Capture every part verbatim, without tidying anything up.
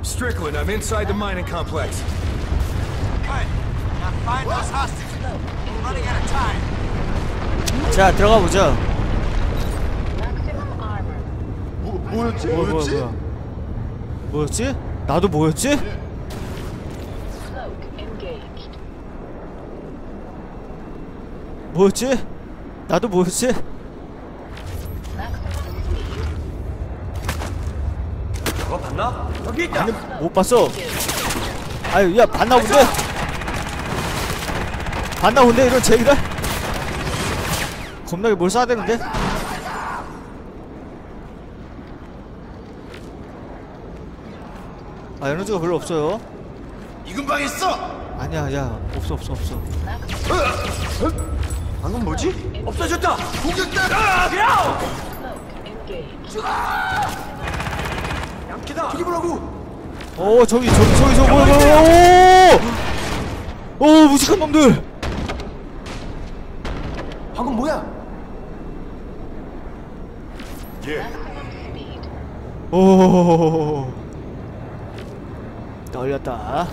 Strickland, I'm inside the mining complex. Good. Now find those hostages. We're running out of time. 자, 들어가 보자. 뭐, 뭐였지? 뭐야, 뭐였지? 뭐야, 뭐야. 뭐였지? 나도 뭐였지? 뭐였지? 나도 뭐였지? 저거 봤나? 여기 있다. 아니, 못 봤어. 아유, 야, 봤나 본데? 봤나 본데, 이런 제기를? 겁나게 뭘 쏴야 되는데? 아, 에너지가 별로 없어요. 이 근방에 있어! 아니야, 야, 없어, 없어, 없어. 방금 뭐지? 없어졌다. 공격다! 야! 양키다. 저기 보라고! 오, 저기, 저기, 저기, 저기, 뭐야, 뭐야, 오! 오, 무식한 놈들! 방금 뭐야? 예. 오, 떨렸다.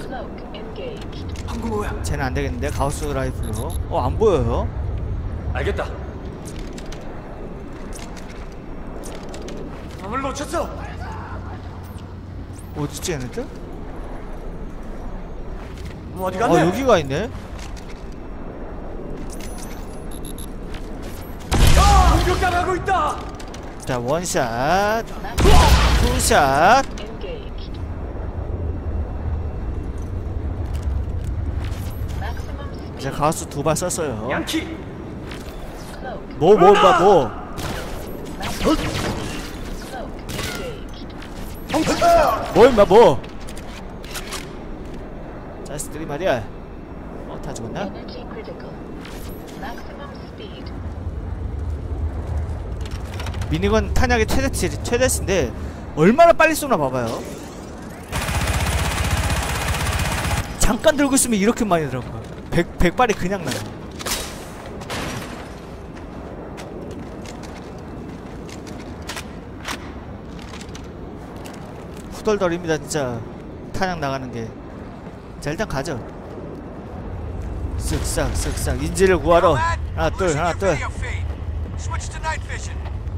방금 뭐야? 쟤는 안 되겠는데, 가우스 라이플로. 어, 안 보여요? 알겠다. 방을 놓쳤어. 어딨지, 얘네들? 뭐 어디 어, 갔네? 여기가 있네? 아! 공격당하고 있다. 자, 원샷, 투샷. 이제 가우스 두 발 썼어요. 양키. 뭐, 뭐, 뭐, 뭐. 뭐, 임마, 뭐. 자스들이 말이야. 어, 다 죽었나? 미니건 탄약의 최대치, 최대치인데 얼마나 빨리 쏘나 봐봐요. 잠깐 들고 있으면 이렇게 많이 들어가. 백, 백 발이 그냥 나요. 후덜덜입니다 진짜. 탄약 나가는게. 자, 일단 가죠. 쓱싹 쓱싹 인지를 구하러. 하나 둘 하나 둘. Switch to night vision.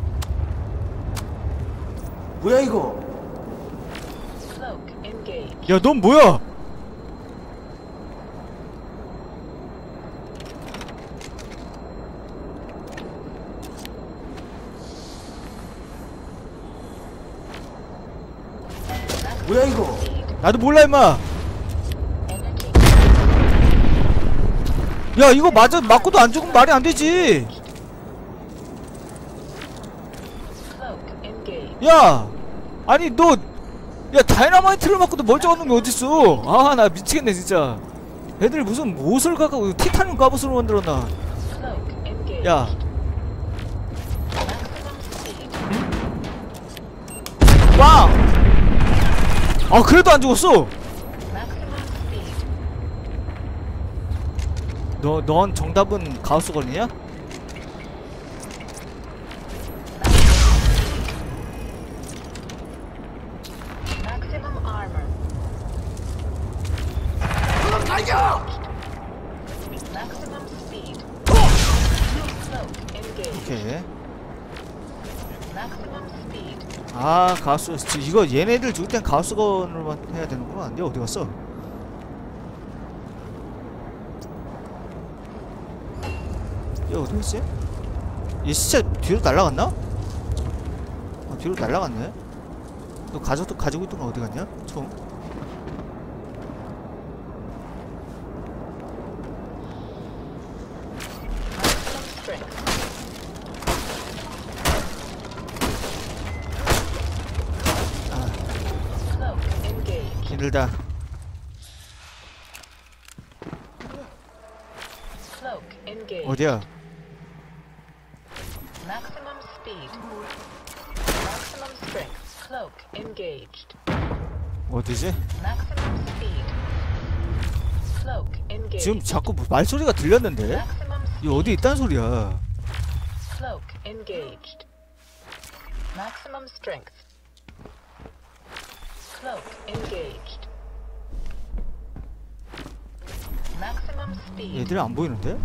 뭐야 이거? 야, 넌 뭐야? 뭐야 이거? 나도 몰라 임마. 야, 이거 맞아 맞고도 안 죽으면 말이 안 되지. 야, 아니 너, 야, 다이너마이트를 맞고도 멀쩡한 놈이 어딨어? 아, 나 미치겠네 진짜. 애들이 무슨 못을 갖고 티타늄 갑옷으로 만들었나? 야, 빵! 아, 그래도 안 죽었어. 너, 넌 정답은 가우스건이냐? 오케이. 아, 가우스, 이거 얘네들 죽을 땐 가우스건으로만 해야 되는구나. 얘 어디 갔어? 얘 어디 갔지? 얘 시체 뒤로 날아갔나? 아, 뒤로 날아갔네. 너 가져, 가지고 있던 거 어디 갔냐? 총. 힘들다. 어디야? 어디지? 지금 자꾸 말소리가 들렸는데? 이거 어디 있단 소리야? Cloak engaged. Maximum speed. 얘들이 안 보이는데?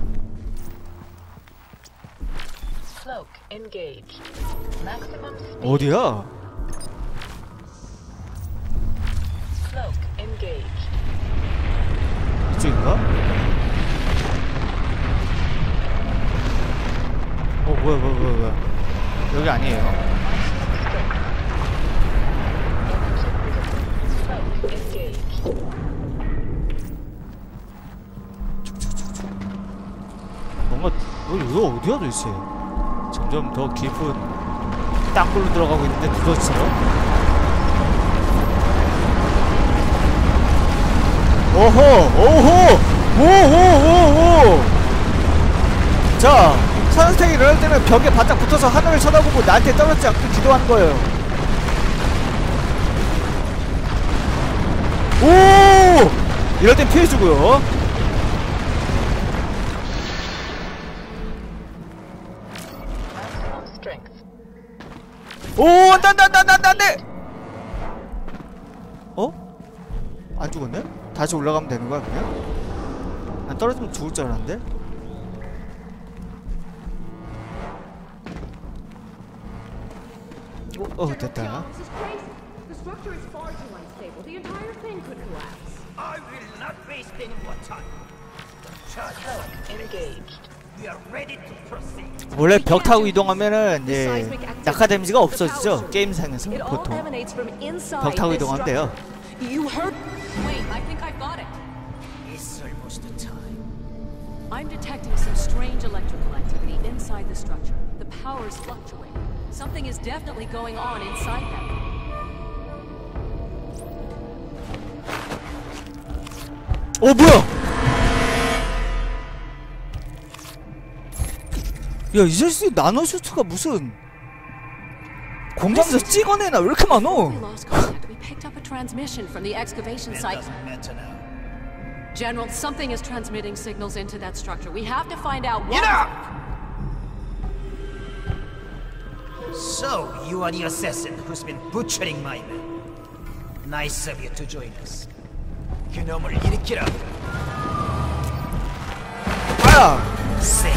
Cloak engaged. Maximum speed. 어디야? Cloak engaged. 이쪽인가? 어 뭐야 뭐야 뭐야 뭐야 여기 아니에요. Cloak engaged. 뭔가 어, 여기 어디야 도대체? 점점 더 깊은 땅굴로 들어가고 있는데 두더지처럼? 오호 오호 오오오오 자 산스택이 일어날 때는 벽에 바짝 붙어서 하늘을 쳐다보고 나한테 떨어지지 않고 기도하는 거예요. 오 이럴 땐 피해주고요. Maximum strength. 오 안돼 안돼 안돼 안돼 안돼 어? 안 죽었네? 다시 올라가면 되는 거야 그냥? 난 떨어지면 죽을 줄 알았는데? 어, 어 됐다. This is crazy. The structure is far too unstable. The entire thing could collapse. I will not waste any more time. Charge. Engaged. We are ready to proceed. 원래 벽 타고 이동하면은 예, 낙하 데미지가 없어지죠 게임상에서 It all 보통 emanates from inside 벽 타고 this 이동하면 돼요. structure. You heard? Wait, I think I've got it. It's almost time. I'm detecting some strange electrical activity inside the structure. The powers fluctuate. Something is definitely going on inside them. 어 뭐야? 야 이 자식 나노슈트가 무슨 공장에서 찍어내나 왜 이렇게 많어? We lost contact. We picked up a transmission from the excavation It site. doesn't matter now. General, something is transmitting signals into that structure. We have to find out what. Get up! So, you are the assassin who's been butchering my men. Nice of you to join us. 그놈을 일으키라. 아! Same.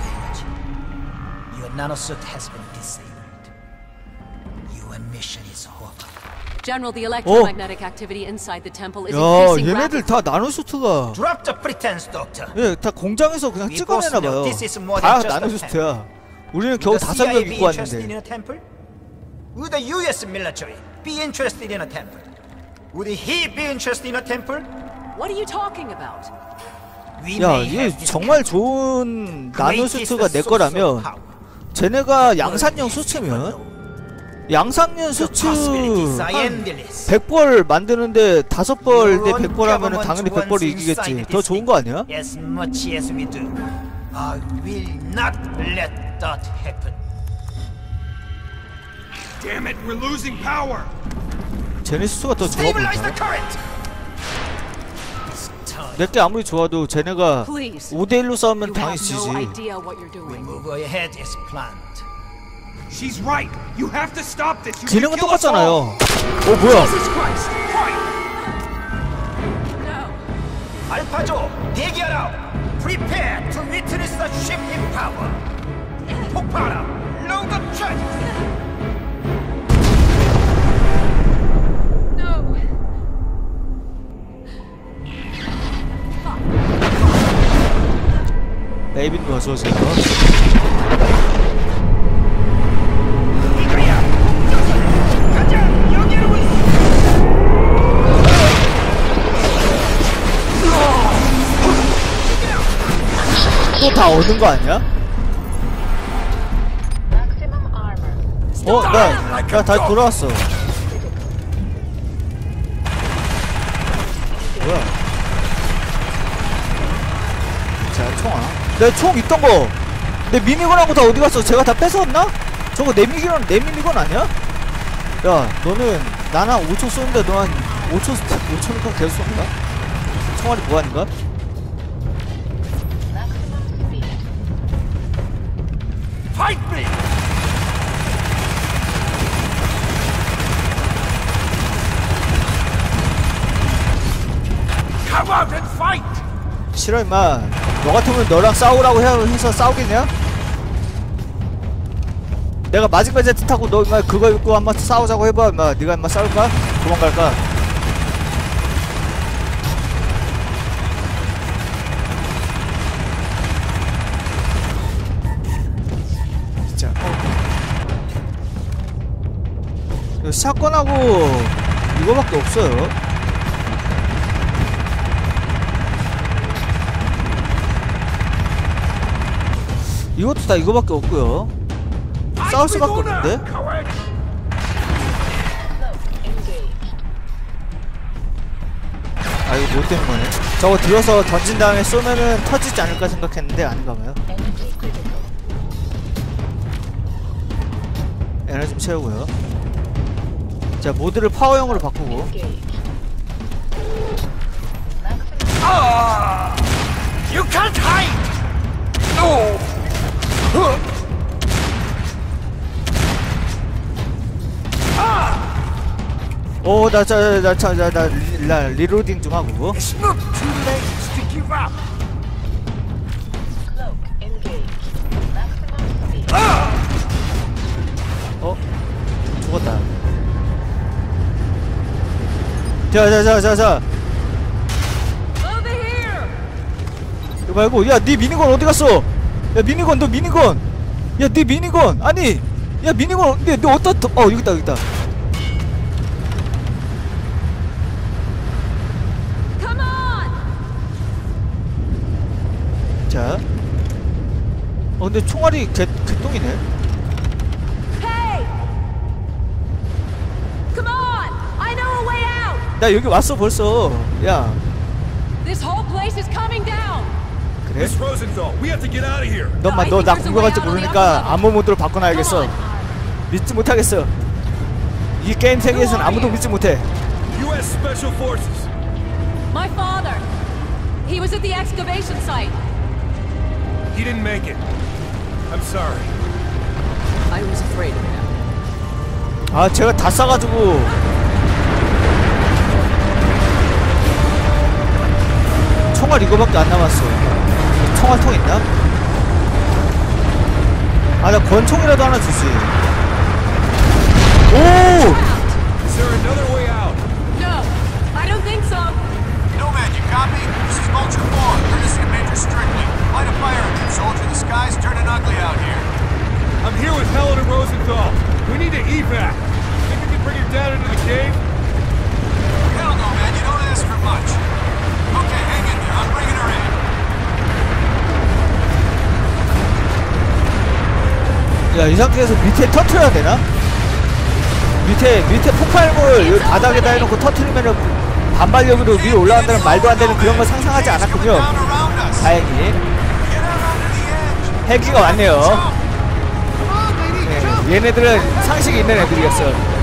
Your nanosuit has been disabled. Your mission is over. General, the electromagnetic activity inside the temple is 야 increasing 얘네들 rapidly. 다 나노슈트가 Drop the pretense, Doctor. 예, 다 공장에서 그냥 We 찍어내나 both know 봐요. this is more 다 than just a 나노슈트야. 우리는 겨우 Would the 다섯 명 C I A be 입고 interested in 왔는데. a temple? Would the U S military be interested in a temple? Would he be interested in a temple? What are you talking about? We 야, may 얘 have this 정말 좋은 greatest 나노슈트가 내 source of 거라면 power. 쟤네가 양산형 수츠면 양산형 The 수츠 possibilities are 한 endless. 백 벌 만드는데 다섯 벌 Your 대 own 백 벌 하면은 government 당연히 백 벌이 wants 이기겠지. inside 더 this 좋은 거 아니야? thing As much as we do, I will not let that happen. Damn it, we're losing power! 제네시스가 더 좋아 Stabilize the 보인다. current. It's time. 내게 아무리 좋아도 쟤네가 Please. 오 대 일로 싸우면 You 당연히 have no 지지. idea what you're We doing. move ahead as planned. She's right! You have to stop this! You 기능은 can kill us all. 똑같잖아요. 어 뭐야? Jesus Christ! Fight! No. 알파조, 대기하라. Prepare to witness the shift in power. 폭발하라. Load the charges. No. 메이빈도 어서 오세요. 이거야. 가자. 여기로 있어. 또 다 얻은 거 아니야? Maximum armor. 어, 나, 나 다시 돌아왔어. 뭐야? 자, 총아. 내 총 있던 거. 내 미니건하고 다 어디 갔어? 제가 다 뺏어왔나? 저거 내 미니건, 내 미니건 아니야? 야, 너는 난 한 오 초 쏘는데 너 한 오 초, 오 초니까 계속 쏜다? 총알이 뭐하는가? Maximum speed. Fight me. Come out and fight! 싫어 임마. 너 같으면 너랑 싸우라고 해, 해서 싸우겠냐? 내가 마징가 제트 타고 너 임마 그거 입고 한번 싸우자고 해봐 임마. 네가 임마 싸울까? 도망갈까? 진짜 어. 샷건하고 이거밖에 없어요. 이것도 다 이거밖에 없고요. 싸울 수밖에 없는데? 아 이거 못 되는 거네. 저거 들어서 던진 다음에 쏘면은 터지지 않을까 생각했는데 아닌가봐요. 에너지 좀 채우고요. 자 모드를 파워형으로 바꾸고. Ah! You can't hide! No! 오, 나, 자, 나, 자, 나, 나, 나, 리로딩 좀 하고. It's not too late to give up. Cloak engaged. Maximum speed. 어? 죽었다. 자, 자, 자, 자, 자. Over here! 이거 말고, 야, 네 미니건 어디 갔어? 야, 미니건, 너 미니건! 야, 네 미니건! 아니! 야, 미니건, 네, 너 어디다, 어, 여기 있다, 여기 있다. Come on! 자. 어, 근데 총알이 개, 개똥이네. Hey! Come on! I know a way out! 나 여기 왔어, 벌써. 야. This whole place is coming down! 그래? Miss Rosenthal, we have to get out of here. 너만 너 나 공격할 줄 모르니까 암호 모드로 바꿔놔야겠어. 믿지 못하겠어. 이 게임 세계에선 아무도 믿지 못해. U S Special Forces. My father! He was at the excavation site. He didn't make it. I'm sorry. I was afraid of him. 아 제가 다 싸가지고 총알 이거밖에 안 남았어. 총알통 있나? 아 나 권총이라도 하나 주지. 오! Is there another way out? No, I don't think so. Nomad, you copy? This is Vulture four, courtesy of Major Strictly. Light a fire engine, soldier. The sky's turning ugly out here. I'm here with Helena Rosenthal. We need to evac. Think we can bring her down into the cave? Hell no, man, you don't ask for much. Okay, hang in there. I'm bringing her in. 야 이 상태에서 밑에 터트려야 되나? 밑에 밑에 폭발물 여기 바닥에다 해놓고 터트리면은 반발력으로 위로 올라간다는 말도 안 되는 그런 걸 상상하지 않았군요. Down around us. 다행히 Get out onto the edge. 헬기가 왔네요. 네, 얘네들은 상식이 있는 애들이었어.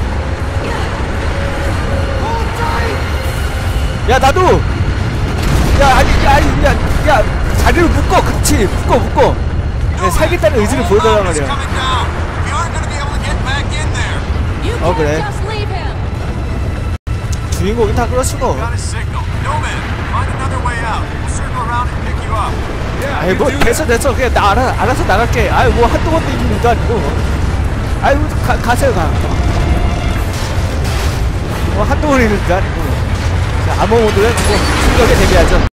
야 나도. 야 아니 야 아니 야, 야 다리를 묶어. 그렇지 묶어 묶어. 네, 살겠다는 의지를 보여달란 It's 말이야. coming down. We aren't going to be able to get back in there. You Oh, can't 그래. just leave him. 주인공이 다 그렇지 뭐. Got a signal. Nomad, find another way out. We'll circle around and pick you up. Yeah, 아이 I 뭐 can do 됐어 that. 됐어 그냥 나 알아, 알아서 나갈게. 아이 뭐 한두 번도 이긴 일도 아니고. 아이 가, 가세요 가. 뭐 한두 번 이긴 일도 아니고. 자, 암호 모드를 지금 충격에 대비하죠.